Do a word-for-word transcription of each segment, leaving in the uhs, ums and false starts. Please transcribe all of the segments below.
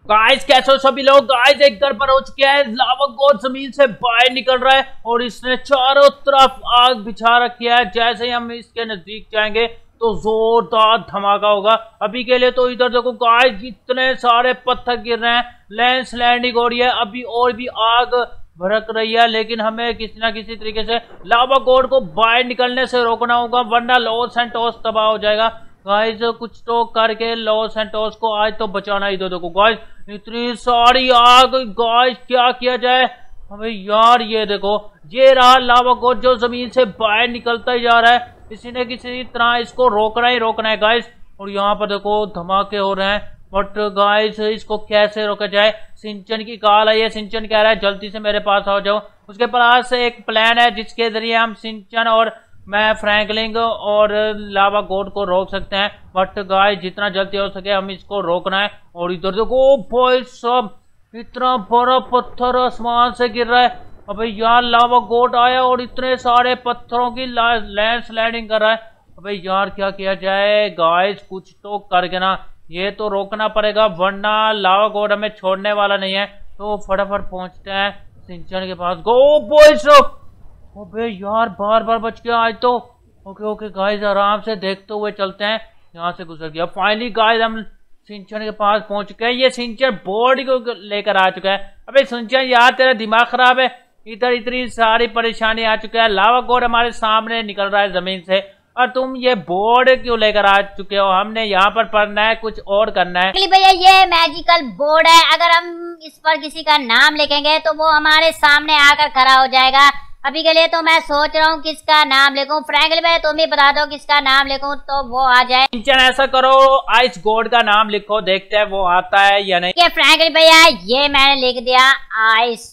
Guys कैसे हो सभी लोग। गाइस एक घर पर हो चुके हैं, लावा गोड जमीन से बाहर निकल रहा है और इसने चारों तरफ आग बिछा रखी है। जैसे ही हम इसके नजदीक जाएंगे तो जोरदार धमाका होगा। अभी के लिए तो इधर देखो गाइस इतने सारे पत्थर गिर रहे हैं, लैंडस्लाइडिंग हो रही है, अभी और भी आग भड़क रही है। लेकिन हमें किसी ना किसी तरीके से लावा गोड को बाहर निकलने से रोकना होगा, वरना लॉस सैंटोस तबाह हो जाएगा। गाइस कुछ तो करके लॉस सैंटोस को आज तो बचाना ही दो। देखो गाइस इतनी सारी आग, गाइस क्या किया जाए हमें यार। ये देखो ये रहा लावा गोड जो जमीन से बाहर निकलता ही जा रहा है। किसी ने किसी तरह इसको रोकना ही रोकना है गाइस। और यहाँ पर देखो धमाके हो रहे हैं, बट गाइस इसको कैसे रोका जाए। सिंचन की कॉल आई है, सिंचन कह रहा है जल्दी से मेरे पास आ जाओ। उसके पास एक प्लान है जिसके जरिए हम सिंचन और मैं फ्रैंकलिन और लावा गोड को रोक सकते हैं। बट गाइस जितना जल्दी हो सके हम इसको रोकना है। और इधर देखो भाई सब इतना बड़ा पत्थर आसमान से गिर रहा है। अबे यार लावा गोड आया और इतने सारे पत्थरों की लैंड स्लाइडिंग कर रहा है। अबे यार क्या किया जाए गाइस, कुछ तो करके ना ये तो रोकना पड़ेगा, वरना लावा गोड हमें छोड़ने वाला नहीं है। तो फटाफट पहुंचते हैं सिंचन के पास। गो बॉयज। अबे यार बार बार बच गया आज तो। ओके ओके गाइस आराम से देखते हुए चलते हैं। यहाँ से गुजर गया। फाइनली गाइस हम सिंचन के पास पहुंच चुके हैं। ये सिंचन बोर्ड को लेकर आ चुका है। अबे सिंचन यार तेरा दिमाग खराब है, इधर इतनी सारी परेशानी आ चुकी है, लावा गोड हमारे सामने निकल रहा है जमीन से और तुम ये बोर्ड क्यों लेकर आ चुके हो। हमने यहाँ पर पढ़ना है, कुछ और करना है। भैया ये मैजिकल बोर्ड है, अगर हम इस पर किसी का नाम लिखेंगे तो वो हमारे सामने आकर खड़ा हो जाएगा। अभी के लिए तो मैं सोच रहा हूँ किसका नाम लिखूं। फ्रैंकलिन भाई तुम ही बता दो किसका नाम लिखूं तो वो आ जाए। सिंचन ऐसा करो आइस गोड का नाम लिखो, देखते हैं वो आता है या नहीं। फ्रैंकलिन भैया ये मैंने लिख दिया आइस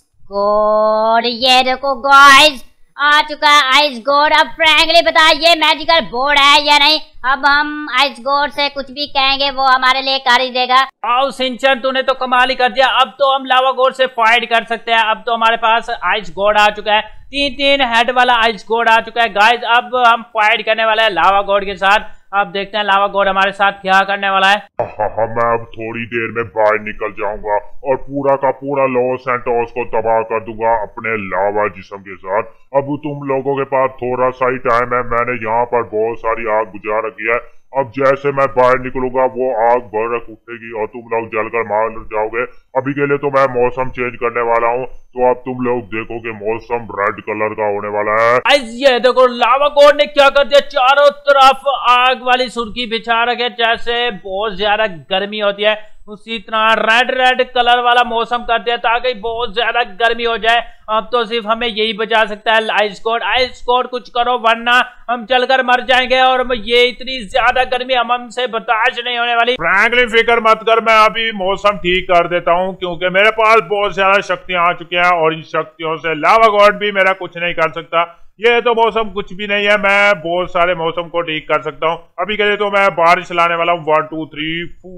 गोड। ये देखो गाइस आ चुका है आइस गोड। अब फ्रैंकलिन बता ये मैजिकल बोर्ड है या नहीं। अब हम आइस गोड से कुछ भी कहेंगे वो हमारे लिए कर ही देगा। आओ सिंचन तूने तो कमाल ही कर दिया। अब तो हम लावा गोड से फाइट कर सकते हैं। अब तो हमारे पास आइस गोड आ चुका है, तीन तीन हेड वाला आइस गोड आ चुका है गाइस। अब हम फाइट करने वाले हैं लावा गोड के साथ। अब देखते हैं लावा गोड हमारे साथ क्या करने वाला है। हाँ हाँ मैं अब थोड़ी देर में बाहर निकल जाऊंगा और पूरा का पूरा लॉस सैंटोस को तबाह कर दूंगा अपने लावा जिस्म के साथ। अब तुम लोगों के पास थोड़ा सा ही टाइम है, मैंने यहाँ पर बहुत सारी आग बुझा रखी है। अब जैसे मैं बाहर निकलूंगा वो आग भड़क उठेगी और तुम लोग जलकर मार जाओगे। अभी के लिए तो मैं मौसम चेंज करने वाला हूँ, तो अब तुम लोग देखो कि मौसम रेड कलर का होने वाला है। ये देखो लावा गोड ने क्या कर दिया, चारों तरफ आग वाली सुर्खी बिछा रखे। जैसे बहुत ज्यादा गर्मी होती है उसी तरह रेड रेड कलर वाला मौसम कर दिया ताकि बहुत ज्यादा गर्मी हो जाए। अब तो सिर्फ हमें यही बचा सकता है आइस गोड। आइस गोड कुछ करो वरना हम चलकर मर जाएंगे और ये इतनी ज्यादा गर्मी हम हमसे बर्दाश्त नहीं होने वाली। फ्रैंकलिन फिक्र मत कर, मैं अभी मौसम ठीक कर देता हूँ क्योंकि मेरे पास बहुत ज्यादा शक्तियां आ चुकी हैं और इन शक्तियों से लावा गॉड भी मेरा कुछ नहीं कर सकता। ये तो मौसम कुछ भी नहीं है, मैं बहुत सारे मौसम को ठीक कर सकता हूँ। अभी के लिए तो मैं बारिश लाने वाला हूँ। One two three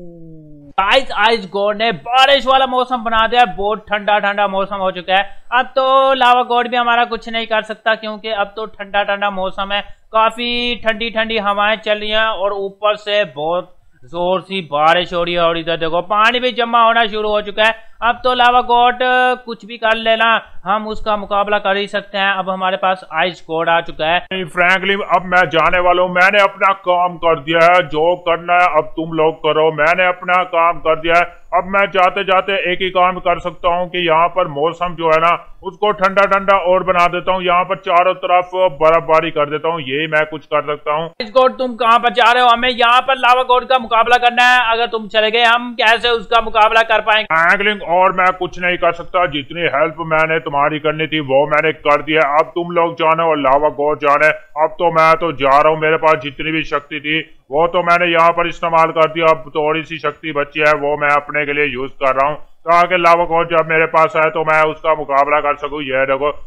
ice ice god ने बारिश वाला मौसम बना दिया, बहुत ठंडा ठंडा मौसम हो चुका है। अब तो लावा गॉड भी हमारा कुछ नहीं कर सकता क्योंकि अब तो ठंडा ठंडा मौसम है, काफी ठंडी ठंडी हवाएं चल रही हैं और ऊपर से बहुत जोर सी बारिश हो रही है। और इधर देखो पानी भी जमा होना शुरू हो चुका है। अब तो लावा गॉड कुछ भी कर लेना, हम उसका मुकाबला कर ही सकते हैं। अब हमारे पास आइस गॉड आ चुका है। फ्रैंकलिन अब मैं जाने वाला हूँ, मैंने अपना काम कर दिया है, जो करना है अब तुम लोग करो। मैंने अपना काम कर दिया है, अब मैं जाते जाते एक ही काम कर सकता हूँ कि यहाँ पर मौसम जो है ना उसको ठंडा ठंडा और बना देता हूँ। यहाँ पर चारों तरफ बर्फबारी कर देता हूँ, यही मैं कुछ कर सकता हूँ। आइस गॉड तुम कहाँ पर जा रहे हो? हमें यहाँ पर लावा गॉड का मुकाबला करना है, अगर तुम चले गए हम कैसे उसका मुकाबला कर पाएंगे? फ्रैंकलिन और मैं कुछ नहीं कर सकता, जितनी हेल्प मैंने तुम्हारी करनी थी वो मैंने कर दिया। अब तुम लोग जाने और लावा गॉड जाने। अब तो मैं तो जा रहा हूँ, मेरे पास जितनी भी शक्ति थी वो तो मैंने यहाँ पर इस्तेमाल कर दिया। अब थोड़ी सी शक्ति बची है वो मैं अपने के लिए यूज कर रहा हूँ ताकि लावा गॉड जब मेरे पास आए तो मैं उसका मुकाबला कर सकूं। ये देखो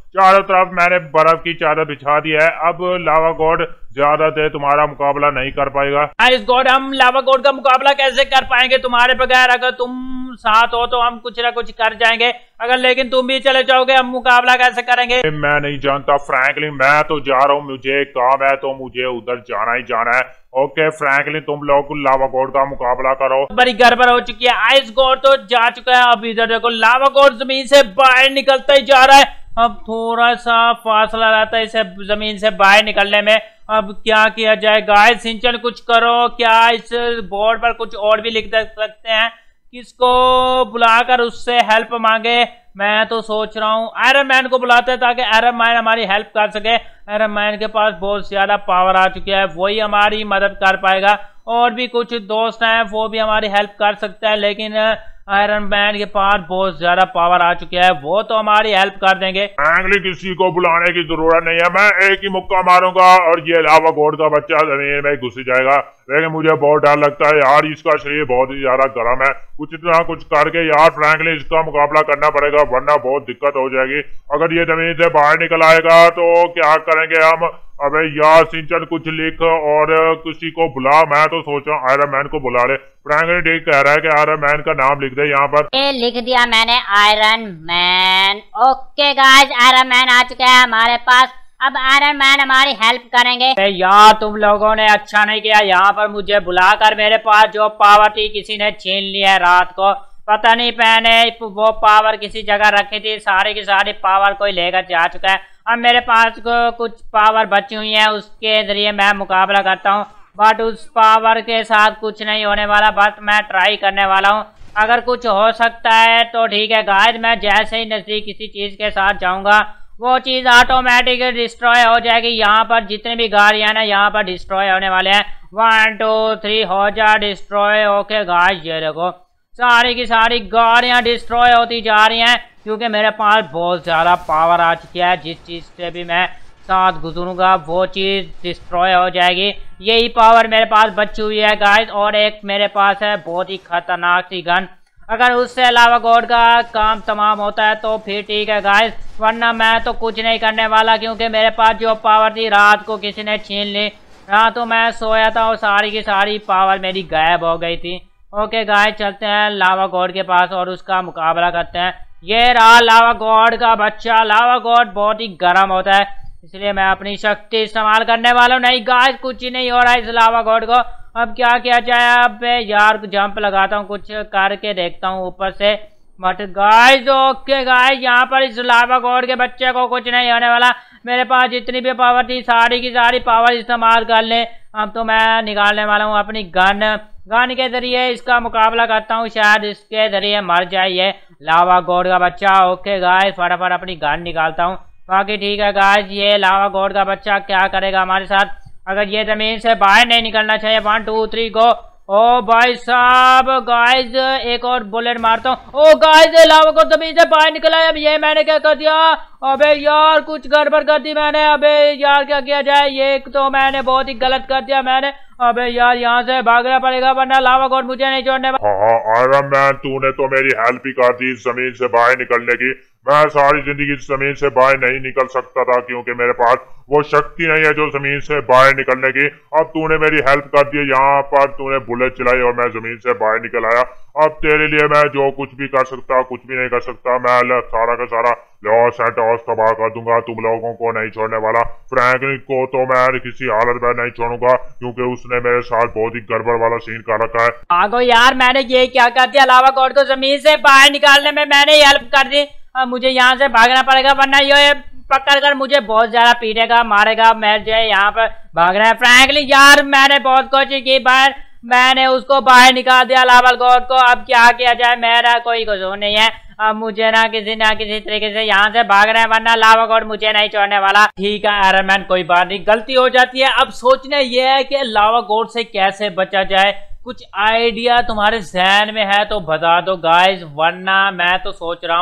चारों तरफ मैंने बर्फ की चादर बिछा दी है। अब लावा गॉड ज्यादा देर तुम्हारा मुकाबला नहीं कर पाएगा। आइस गॉड, हम लावा गॉड का मुकाबला कैसे कर पाएंगे तुम्हारे बगैर? अगर तुम साथ हो तो हम कुछ ना कुछ कर जाएंगे, अगर लेकिन तुम भी चले जाओगे हम मुकाबला कैसे करेंगे? मैं नहीं जानता फ्रैंकलिन, मैं तो जा रहा हूँ, मुझे काम है तो मुझे उधर जाना ही जाना है। ओके फ्रैंकलिन, तुम लोग लावा गॉड का मुकाबला करो। बड़ी गड़बड़ हो चुकी है, आइस गॉड तो जा चुका है। अब इधर देखो लावा गॉड जमीन से बाहर निकलता ही जा रहा है। अब थोड़ा सा फासला रहता है इसे जमीन से बाहर निकलने में। अब क्या किया जाए गाइस? सिंचन कुछ करो, क्या इस बोर्ड पर कुछ और भी लिख सकते हैं? किसको बुलाकर उससे हेल्प मांगे? मैं तो सोच रहा हूँ आयरन मैन को बुलाते हैं ताकि आयरन मैन हमारी हेल्प कर सके। आयरन मैन के पास बहुत ज्यादा पावर आ चुकी है, वही हमारी मदद कर पाएगा। और भी कुछ दोस्त हैं वो भी हमारी हेल्प कर सकते हैं, लेकिन आयरन मैन के पास बहुत ज्यादा पावर आ चुकी है, वो तो हमारी हेल्प कर देंगे। फ्रैंकलिन, किसी को बुलाने की जरूरत नहीं है, मैं एक ही मुक्का मारूंगा और ये लावा गॉड का बच्चा जमीन में घुस जाएगा। लेकिन मुझे बहुत डर लगता है यार, इसका शरीर बहुत ही ज्यादा गर्म है। कुछ इतना कुछ करके यार फ्रैंकलिन इसका मुकाबला करना पड़ेगा, वरना बहुत दिक्कत हो जाएगी। अगर ये जमीन से बाहर निकल आएगा तो क्या करेंगे हम? अबे यार सिंचन कुछ लिख और किसी को बुला। मैं तो सोच रहा हूँ आयरन मैन को बुला ले। फ्रैंकलिन ठीक कह रहा है कि आयरन मैन का नाम लिख दे यहाँ पर। ए, लिख दिया मैंने Iron Man. Okay guys, Iron Man आ चुका है हमारे पास। अब आयरन मैन हमारी हेल्प करेंगे। यार तुम लोगों ने अच्छा नहीं किया यहाँ पर मुझे बुलाकर। मेरे पास जो पावर थी किसी ने छीन लिया है रात को। पता नहीं मैंने वो पावर किसी जगह रखी थी, सारी की सारी पावर कोई लेकर जा चुका है। अब मेरे पास को कुछ पावर बची हुई है, उसके जरिए मैं मुकाबला करता हूँ। बट उस पावर के साथ कुछ नहीं होने वाला, बस मैं ट्राई करने वाला हूँ। अगर कुछ हो सकता है तो ठीक है गाइस, मैं जैसे ही नजदीक किसी चीज के साथ जाऊंगा वो चीज ऑटोमेटिक डिस्ट्रॉय हो जाएगी। यहाँ पर जितने भी गाड़ियां ना यहाँ पर डिस्ट्रॉय होने वाले हैं। वन टू थ्री हो जा डिस्ट्रॉय। ओके गाइस, ये देखो सारी की सारी गाड़ियां डिस्ट्रॉय होती जा रही हैं, क्योंकि मेरे पास बहुत ज्यादा पावर आ चुकी है। जिस चीज से भी मैं साथ गुजरूंगा वो चीज डिस्ट्रॉय हो जाएगी। यही पावर मेरे पास बची हुई है गाइस। और एक मेरे पास है बहुत ही खतरनाक सी गन, अगर उससे अलावा गॉड का काम तमाम होता है तो फिर ठीक है गाइस, वरना मैं तो कुछ नहीं करने वाला, क्योंकि मेरे पास जो पावर थी रात को किसी ने छीन ली। रात तो मैं सोया था और सारी की सारी पावर मेरी गायब हो गई थी। ओके गाइस, चलते हैं लावा गॉड के पास और उसका मुकाबला करते हैं। ये रहा लावा गॉड का बच्चा। लावा गॉड बहुत ही गर्म होता है, इसलिए मैं अपनी शक्ति इस्तेमाल करने वाला हूँ। नहीं गाइस, कुछ ही नहीं हो रहा है इस लावा गॉड को। अब क्या किया जाए? अब यार जंप लगाता हूँ, कुछ करके देखता हूँ ऊपर से। बट गाइस ओके गाइस, यहाँ पर इस लावा गॉड के बच्चे को कुछ नहीं होने वाला। मेरे पास जितनी भी पावर थी सारी की सारी पावर इस्तेमाल कर ले। अब तो मैं निकालने वाला हूँ अपनी गन। गन के जरिए इसका मुकाबला करता हूँ, शायद इसके जरिए मर जाए ये लावा गॉड का बच्चा। ओके गाइस, फटाफट अपनी गन निकालता हूँ। बाकी ठीक है गाइस, ये लावा गॉड का बच्चा क्या करेगा हमारे साथ? अगर ये जमीन से बाहर नहीं निकलना चाहिए। One two three go. ओ भाई साहब गाइस, एक और बुलेट मारता हूँ। ओ गाइस, लावा गॉड जमीन से बाहर निकला है। अब ये मैंने क्या कर दिया? अबे यार कुछ गड़बड़ कर दी मैंने। अबे यार क्या किया जाए? ये तो मैंने बहुत ही गलत कर दिया मैंने। अबे यार यहाँ से भागना पड़ेगा, वरना लावा गॉड मुझे नहीं छोड़ने वाला। हाँ आयरन मैन, तूने तो मेरी हेल्प ही कर दी जमीन से बाहर निकलने की। मैं सारी जिंदगी जमीन से बाहर नहीं निकल सकता था, क्योंकि मेरे पास वो शक्ति नहीं है जो जमीन से बाहर निकलने की। अब तूने मेरी हेल्प कर दी, यहाँ पर तूने बुलेट चलाई और मैं जमीन से बाहर निकल आया। अब तेरे लिए मैं जो कुछ भी कर सकता कुछ भी नहीं कर सकता। मैं सारा का सारा लॉस एंटोस तबाह कर दूंगा, तुम लोगों को नहीं छोड़ने वाला। फ्रैंकलिन को तो मैं किसी हालत में नहीं छोड़ूंगा, क्योंकि उसने मेरे साथ बहुत ही गड़बड़ वाला सीन कर रखा है। आगो यार, मैंने ये क्या कर दिया? लावा गॉड को जमीन से बाहर निकालने में मैंने हेल्प कर दी। अब मुझे यहाँ से भागना पड़ेगा, वरना ये पकड़ कर मुझे बहुत ज्यादा पीटेगा, मारेगा। मैं जो है यहाँ पर भागना है। फ्रैंकलिन यार, मैंने बहुत कोशिश की, बाहर मैंने उसको बाहर निकाल दिया लावा गॉड को। अब क्या किया जाए? मेरा कोई कसूर नहीं है। अब मुझे ना किसी ना किसी तरीके से यहाँ से भागना है, वरना लावा गॉड मुझे नहीं छोड़ने वाला। ठीक है आयरन मैन, कोई बात नहीं, गलती हो जाती है। अब सोचना यह है कि लावा गॉड से कैसे बचा जाए। कुछ आइडिया तुम्हारे जहन में है तो बता दो गाइस, वरना मैं तो सोच रहा हूँ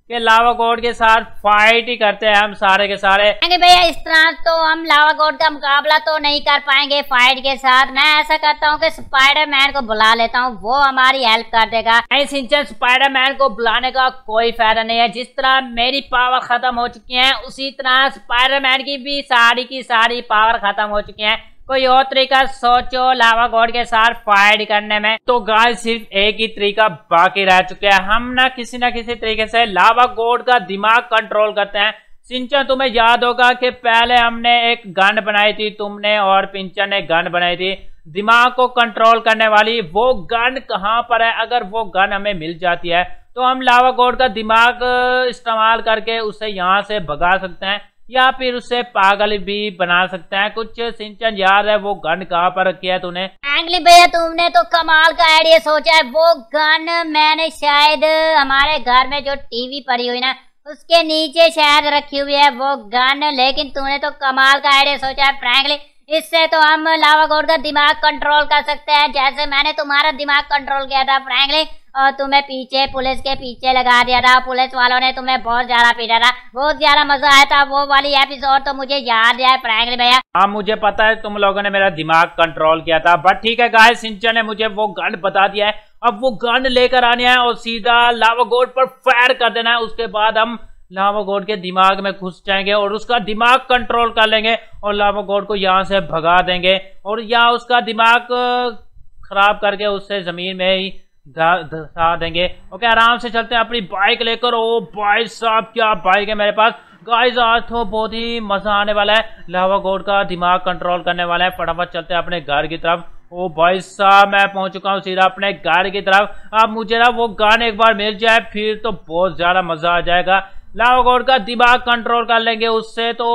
कि लावा गॉड के साथ फाइट ही करते हैं हम सारे के सारे। भैया इस तरह तो हम लावा गॉड का मुकाबला तो नहीं कर पाएंगे फाइट के साथ। मैं ऐसा करता हूँ कि स्पाइडरमैन को बुला लेता हूँ, वो हमारी हेल्प कर देगा। नहीं सिंचन, स्पाइडरमैन को बुलाने का कोई फायदा नहीं है। जिस तरह मेरी पावर खत्म हो चुकी है उसी तरह स्पाइडरमैन की भी सारी की सारी पावर खत्म हो चुकी है। कोई और तरीका सोचो लावा गॉड के साथ फाइट करने में। तो गाइस सिर्फ एक ही तरीका बाकी रह चुका है, हम ना किसी ना किसी तरीके से लावा गॉड का दिमाग कंट्रोल करते हैं। सिंचन तुम्हें याद होगा कि पहले हमने एक गन बनाई थी, तुमने और पिंचन ने गन बनाई थी दिमाग को कंट्रोल करने वाली। वो गन कहाँ पर है? अगर वो गन हमें मिल जाती है तो हम लावा गॉड का दिमाग इस्तेमाल करके उसे यहाँ से भगा सकते हैं या फिर उससे पागल भी बना सकते हैं। कुछ सिंचन याद है वो गन कहाँ पर रखी है तूने? फ्रैंकली भैया तुमने तो कमाल का आइडिया सोचा है। वो गन मैंने शायद हमारे घर में जो टीवी पड़ी हुई ना उसके नीचे शायद रखी हुई है वो गन। लेकिन तूने तो कमाल का आइडिया सोचा है फ्रैंकली। इससे तो हम लावा गॉड का दिमाग कंट्रोल कर सकते हैं, जैसे मैंने तुम्हारा दिमाग कंट्रोल किया था फ्रैंकली, और तुम्हें पीछे पुलिस के पीछे लगा दिया था। पुलिस वालों ने तुम्हें बहुत ज्यादा पीटा था, बहुत ज्यादा मजा आया था। वो वाली एपिसोड तो मुझे याद है फ्रैंकली भैया। हाँ मुझे पता है तुम लोगों ने मेरा दिमाग कंट्रोल किया था, बट ठीक है गाइस, सिंचन ने मुझे वो गन बता दिया है। अब वो गन लेकर आनी है और सीधा लावा गॉड पर फायर कर देना है। उसके बाद हम लावा गॉड के दिमाग में घुस जाएंगे और उसका दिमाग कंट्रोल कर लेंगे और लावा गॉड को यहाँ से भगा देंगे और या उसका दिमाग खराब करके उससे जमीन में ही धसा देंगे। ओके आराम से चलते हैं अपनी बाइक लेकर। ओ भाई साहब क्या बाइक है मेरे पास। गाइस आज तो बहुत ही मजा आने वाला है, लावा गॉड का दिमाग कंट्रोल करने वाला है। फटाफट चलते हैं अपने घर की तरफ। ओ भाई साहब मैं पहुंच चुका हूँ सीधा अपने घर की तरफ। अब मुझे ना वो गन एक बार मिल जाए फिर तो बहुत ज्यादा मजा आ जाएगा। लावा गॉड का दिमाग कंट्रोल कर लेंगे उससे तो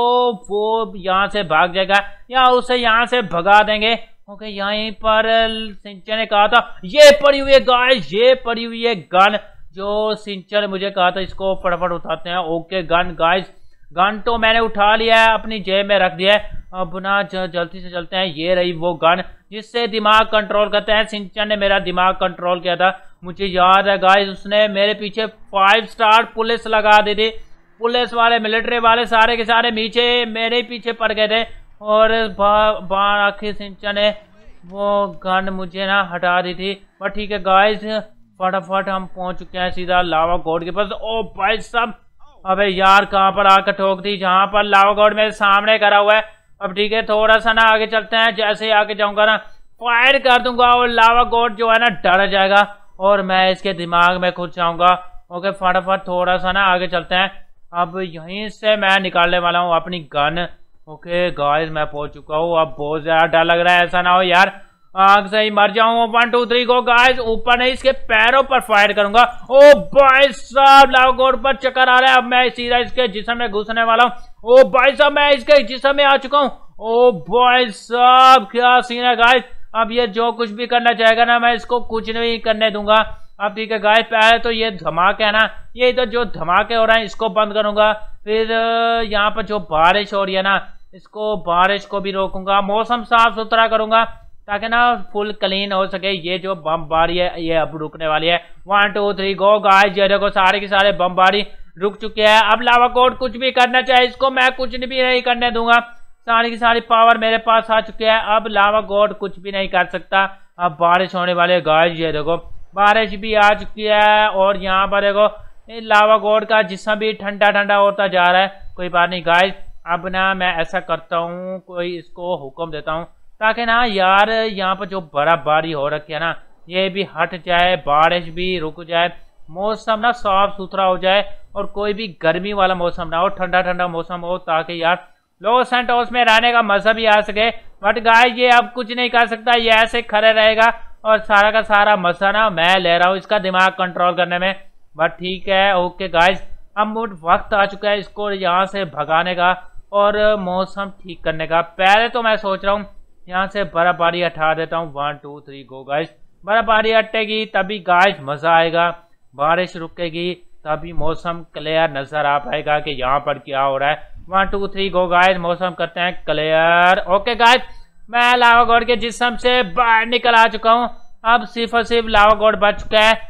वो यहाँ से भाग जाएगा या उसे यहाँ से भगा देंगे। ओके यहीं पर सिंचन ने कहा था ये पड़ी हुई है गाइस, ये पड़ी हुई है गन जो सिंचन ने मुझे कहा था, इसको फटाफट उठाते हैं। ओके गन गाइस, गन तो मैंने उठा लिया है, अपनी जेब में रख दिया है। अब ना जल्दी से चलते हैं। ये रही वो गन जिससे दिमाग कंट्रोल करते हैं। सिंचन ने मेरा दिमाग कंट्रोल किया था, मुझे याद है गाइस। उसने मेरे पीछे फाइव स्टार पुलिस लगा दी थी। पुलिस वाले मिलिट्री वाले सारे के सारे नीचे मेरे पीछे पड़ गए थे और बाहर आखिर सिंचन ने वो गन मुझे ना हटा दी थी। बट ठीक है गाइस फटाफट हम पहुंच चुके हैं सीधा लावा गॉड के पास। ओ भाई साहब अबे यार कहाँ पर आकर ठोक दी, जहाँ पर लावा गॉड मेरे सामने करा हुआ है। अब ठीक है थोड़ा सा ना आगे चलते हैं, जैसे ही आगे जाऊंगा ना फायर कर दूंगा और लावा गॉड जो है ना डर जाएगा और मैं इसके दिमाग में घुस जाऊंगा। ओके फटाफट थोड़ा सा ना आगे चलते हैं। अब यहीं से मैं निकालने वाला हूँ अपनी गन। ओके गाइस मैं पहुंच चुका हूँ। अब बहुत ज्यादा डर लग रहा है, ऐसा ना हो यार आग से ही मर जाऊं। One two three go guys, ऊपर नहीं इसके पैरों पर फायर करूंगा। ओ भाई साहब लावा गॉड पर चक्कर आ रहा है। अब मैं सीधा इसके जिस्म में घुसने वाला हूँ। ओ भाई साहब मैं इसके जिस्म में आ चुका हूँ। ओ भाई साहब क्या सीन है गाइस। अब ये जो कुछ भी करना चाहेगा ना मैं इसको कुछ नहीं करने दूंगा। अब ठीक है गाइस पहले तो ये धमाके है ना, ये तो जो धमाके हो रहे हैं इसको बंद करूंगा। फिर यहाँ पर जो बारिश हो रही है ना इसको बारिश को भी रोकूंगा। मौसम साफ सुथरा करूंगा ताकि ना फुल क्लीन हो सके। ये जो बमबारी है ये अब रुकने वाली है। One two three go guys, ये देखो सारे के सारे बमबारी रुक चुके हैं। अब लावा गॉड कुछ भी करना चाहे इसको मैं कुछ भी नहीं करने दूंगा। सारी की सारी पावर मेरे पास आ चुकी है। अब लावा गॉड कुछ भी नहीं कर सकता। अब बारिश होने वाली है गाइस, ये देखो बारिश भी आ चुकी है और यहाँ पर देखो लावा गॉड का जिस्म भी ठंडा ठंडा होता जा रहा है। कोई बात नहीं गाइस, अब ना मैं ऐसा करता हूँ कोई इसको हुक्म देता हूँ ताकि ना यार यहाँ पर जो बर्फबारी हो रखी है ना ये भी हट जाए, बारिश भी रुक जाए, मौसम ना साफ सुथरा हो जाए और कोई भी गर्मी वाला मौसम ना हो, ठंडा ठंडा मौसम हो ताकि यार लॉस सैंटोस में रहने का मजा भी आ सके। बट गाइस ये अब कुछ नहीं कर सकता, ये ऐसे खड़े रहेगा और सारा का सारा मजा ना मैं ले रहा हूँ इसका दिमाग कंट्रोल करने में। बट ठीक है ओके गाइस, अब वक्त आ चुका है इसको यहाँ से भगाने का और मौसम ठीक करने का। पहले तो मैं सोच रहा हूँ यहाँ से बर्फबारी हटा देता हूँ। One two three go guys, बर्फबारी हटेगी तभी गाइस मजा आएगा, बारिश रुकेगी तभी मौसम क्लियर नजर आ पाएगा कि यहाँ पर क्या हो रहा है। One two three go guys, मौसम करते हैं क्लियर। ओके गाइस मैं लावा गॉड के जिस्म से बाहर निकल आ चुका हूँ। अब सिर्फ और सिर्फ लावा गॉड बच चुका है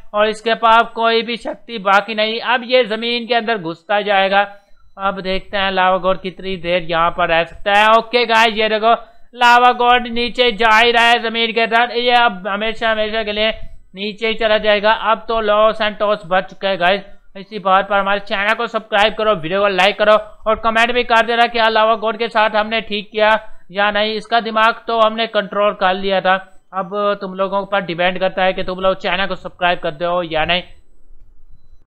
और इसके पास कोई भी शक्ति बाकी नहीं। अब ये जमीन के अंदर घुसता जाएगा। अब देखते हैं लावा गॉड कितनी देर यहाँ पर रह सकता है। ओके गाइस, ये देखो लावा गॉड नीचे जा ही रहा है जमीन के अंदर। ये अब हमेशा हमेशा के लिए नीचे ही चला जाएगा। अब तो लॉस सैंटोस बच चुका है गाइस। इसी बात पर हमारे चैनल को सब्सक्राइब करो, वीडियो को लाइक करो और कमेंट भी कर देना क्या लावा गॉड के साथ हमने ठीक किया या नहीं। इसका दिमाग तो हमने कंट्रोल कर लिया था। अब तुम लोगों पर डिपेंड करता है कि तुम लोग चैनल को सब्सक्राइब करते हो या नहीं।